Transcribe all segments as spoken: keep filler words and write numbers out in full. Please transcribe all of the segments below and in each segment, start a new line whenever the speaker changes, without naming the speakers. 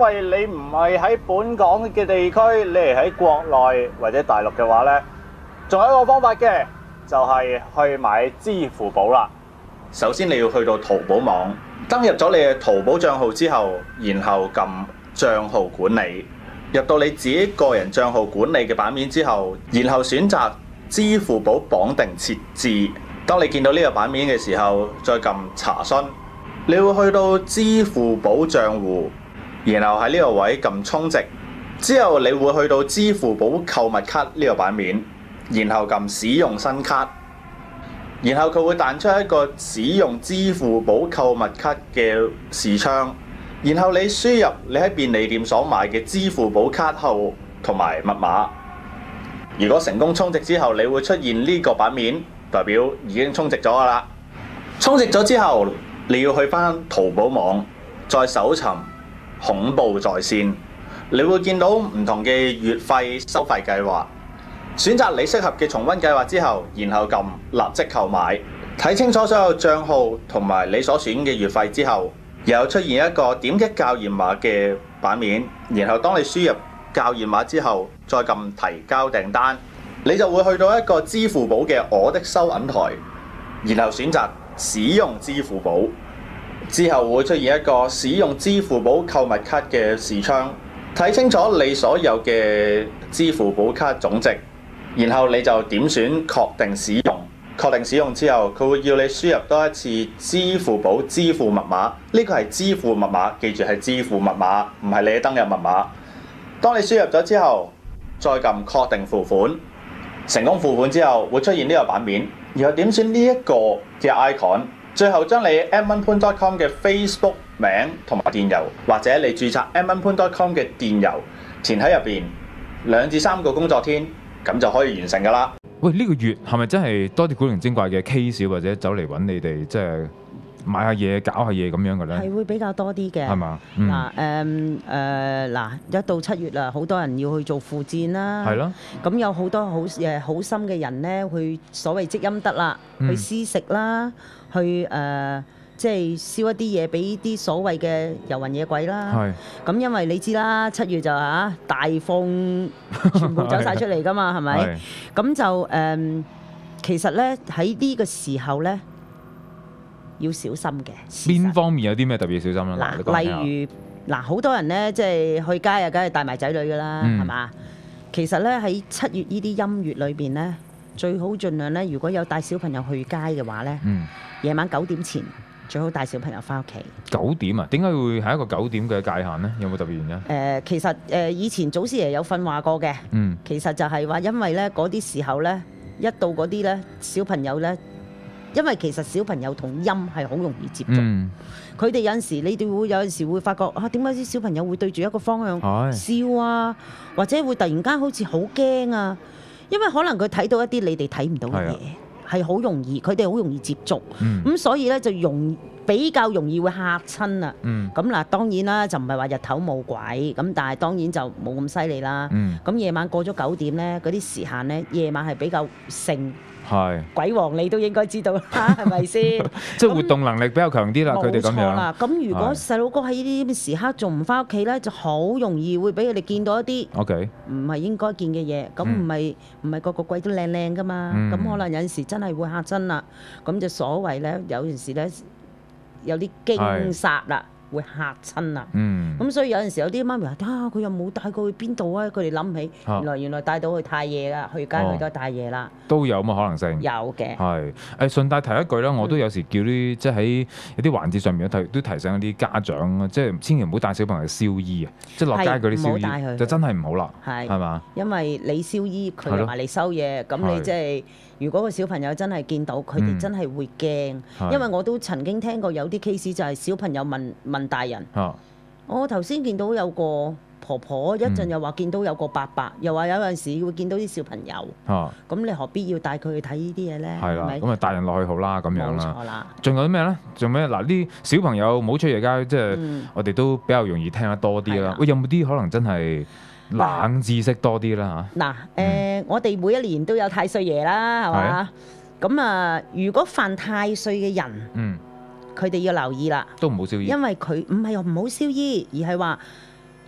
為你唔係喺本港嘅地區，你係喺國內或者大陸嘅話呢，仲有一個方法嘅，就係去買支付寶啦。首先你要去到淘寶網，登入咗你嘅淘寶帳號之後，然後撳帳號管理，入到你自己個人帳號管理嘅版面之後，然後選擇支付寶綁定設置。當你見到呢個版面嘅時候，再撳查詢，你會去到支付寶帳戶，然後喺呢個位撳充值，之後你會去到支付寶購物卡呢個版面，然後撳使用新卡，然後佢會彈出一個使用支付寶購物卡嘅視窗，然後你輸入你喺便利店所買嘅支付寶卡號同埋密碼。如果成功充值之後，你會出現呢個版面，代表已經充值咗㗎喇。充值咗之後，你要去返淘寶網，再搜尋恐怖在線，你會見到唔同嘅月費收費計劃，選擇你適合嘅重溫計劃之後，然後撳立即購買，睇清楚所有帳號同埋你所選嘅月費之後，然後出現一個點擊校驗碼嘅版面，然後當你輸入校驗碼之後，再撳提交訂單，你就會去到一個支付寶嘅我的收銀台，然後選擇使用支付寶，之後會出現一個使用支付寶購物卡嘅視窗，睇清楚你所有嘅支付寶卡總值，然後你就點選確定使用。確定使用之後，佢會要你輸入多一次支付寶支付密碼，呢個係支付密碼，記住係支付密碼，唔係你嘅登入密碼。當你輸入咗之後，再撳確定付款，成功付款之後會出現呢個版面，然後點選呢一個嘅 icon， 最後將你 m one 潘 dot com 嘅 Facebook 名同埋電郵，或者你註冊 m one 潘 dot com 嘅電郵填喺入邊，兩至三個工作天，咁就可以完成㗎啦。
喂，呢、這個月係咪真係多啲古靈精怪嘅 case 或者走嚟揾你哋，即係買下嘢、搞下嘢咁樣嘅咧？
係會比較多啲嘅。
係嘛？
嗱誒誒嗱，一到七月啦，好多人要去做附薦啦。
係咯。
咁有好多好誒好心嘅人咧，去所謂積陰德啦，
嗯、
去施食啦，去誒。呃即係燒一啲嘢俾啲所謂嘅遊魂野鬼啦。係。咁因為你知啦，七月就嚇大風全部走晒出嚟㗎嘛，係咪？咁就誒、呃，其實咧喺呢個時候咧要小心嘅。
邊方面有啲咩特別小心啦？
嗱，例如嗱，好多人咧即係去街啊，梗係帶埋仔女㗎啦，係嘛、嗯？其實咧喺七月呢啲陰月裏邊咧，最好盡量咧，如果有帶小朋友去街嘅話咧，嗯、夜晚九點前。最好帶小朋友翻屋企。九點啊？點解會係一個九點嘅界限呢？有冇特別原因？誒、呃，其實誒、呃、以前祖師爺有訓話過嘅。嗯。其實就係話，因為咧嗰啲時候咧，一到嗰啲咧小朋友咧，因為其實小朋友同陰係好容易接觸。嗯。佢哋有陣時，你哋會有陣時會發覺啊，點解啲小朋友會對住一個方向笑啊，或者會突然間好似好驚啊？因為可能佢睇到一啲你哋睇唔到嘅嘢。係好容易，佢哋好容易接觸，咁、嗯、所以咧就容比較容易會嚇親啦。咁嗱、嗯，當然啦，就唔係話日頭冇鬼，咁但係當然就冇咁犀利啦。咁、嗯、夜晚過咗九點咧，嗰啲時限咧，夜晚係比較盛。係鬼王你都應該知道啦，係咪先？即係活動能力比較強啲啦，佢哋咁樣。冇錯啦。咁如果細佬哥喺呢啲時刻仲唔翻屋企咧，就好容易會俾佢哋見到一啲唔係應該見嘅嘢。咁唔係唔係個個鬼都靚靚噶嘛？咁、嗯、可能有陣時真係會嚇親啦。咁就所謂咧，有陣時咧有啲驚煞啦。會嚇親啊！咁、嗯、所以有陣時有啲媽咪話：啊，佢又冇帶過去邊度啊？佢哋諗起，原來原來帶到去太夜啦，去街去得太夜啦。都有咁嘅可能性。有嘅。係誒，順帶提一句啦，我都有時叫啲、嗯、即係喺有啲環節上面提都提醒啲家長啊，即係千祈唔好帶小朋友去燒衣啊！即係落街嗰啲燒衣就真係唔好啦。係係嘛？因為你燒衣，佢又埋嚟收嘢，咁你即係。如果個小朋友真係見到，佢哋真係會驚，嗯、因為我都曾經聽過有啲 case 就係小朋友問問大人：啊、我頭先見到有個婆婆，一陣又話見到有個伯伯，嗯、又話有陣時會見到啲小朋友。咁、啊、你何必要帶佢去睇呢啲嘢咧？係啦，咁啊帶人落去好啦，咁樣啦。冇錯啦。仲有啲咩咧？仲咩？嗱，啲小朋友唔好出夜街，即係、嗯、我哋都比較容易聽得多啲啦。喂，有冇啲可能真係？冷知識多啲啦嚇！嗱，誒、呃，嗯、我哋每一年都有太歲爺啦，係嘛？咁啊，如果犯太歲嘅人，嗯，佢哋要留意啦，都唔好燒衣，因為佢唔係又唔好燒衣，而係話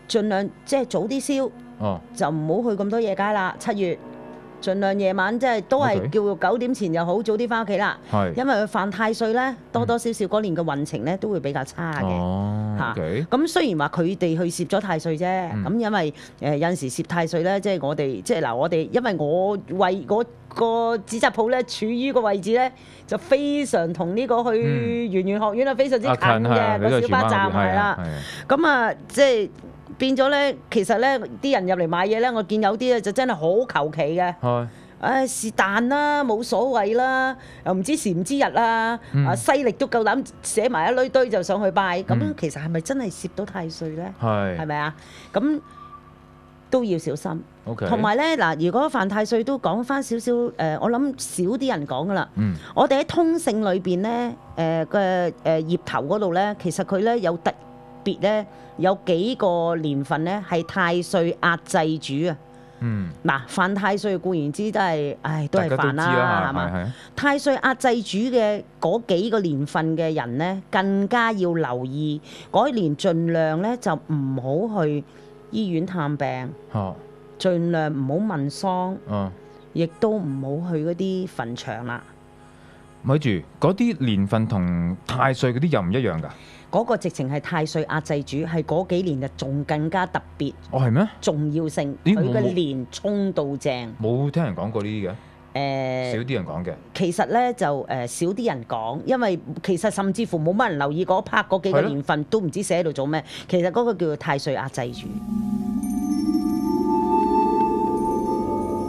盡量即係早啲燒，
哦，
就唔好去咁多夜街啦。七月盡量夜晚即係都係
OK
叫九點前又好，早啲翻屋企啦。
係
因為佢犯太歲咧，多多少少嗰年嘅運程咧都會比較差嘅。
哦
嚇
，OK，
咁雖然話佢哋去攝咗太歲啫，咁、
嗯
因為誒、呃、有陣時攝太歲咧，即係我哋即係嗱，我哋因為我位嗰個紙紮鋪咧，處於個位置咧，就非常同呢個去圓玄學院啊，非常之近
啊近係
嘅個小巴站係啦。咁啊，即係變咗咧，其實咧啲人入嚟買嘢咧，我見有啲咧就真係好求其嘅。
係
唉，是但啦，冇所謂啦，又唔知時唔知日啦，
嗯
啊西歷都夠膽寫埋一堆堆就上去拜，咁、
嗯
其實係咪真係攝到太歲咧？
係
係咪啊？咁都要小心。
OK，
同埋咧嗱，如果犯太歲都講翻少少誒，我諗少啲人講噶啦。
嗯
我哋喺通勝裏邊咧，誒嘅誒葉頭嗰度咧，其實佢咧有特別咧，有幾個年份咧係太歲壓制主啊。
嗯，
嗱，犯太歲固然之都係，唉，都係
大家都知
犯啦，
啦，
係嘛？
係係
太歲壓制主嘅嗰幾個年份嘅人咧，更加要留意嗰一年，盡量咧就唔好去醫院探病，
哦
盡量唔好問喪，
哦。
亦都唔好去嗰啲墳場啦。
咪住，嗰啲年份同太歲嗰啲又唔一樣㗎？
嗰個直情係太歲壓制主，係嗰幾年嘅仲更加特別
哦，係咩？
重要性，
咦
佢嘅
冇
年衝到正。
冇聽人講過呢啲嘅，
誒、
少啲人講嘅。
其實咧就誒、呃、少啲人講，因為其實甚至乎冇乜人留意嗰 part 嗰幾個
係咯
年份，都唔知寫喺度做咩。其實嗰個叫做太歲壓制主。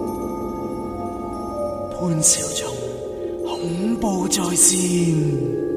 潘兆聰恐怖在線。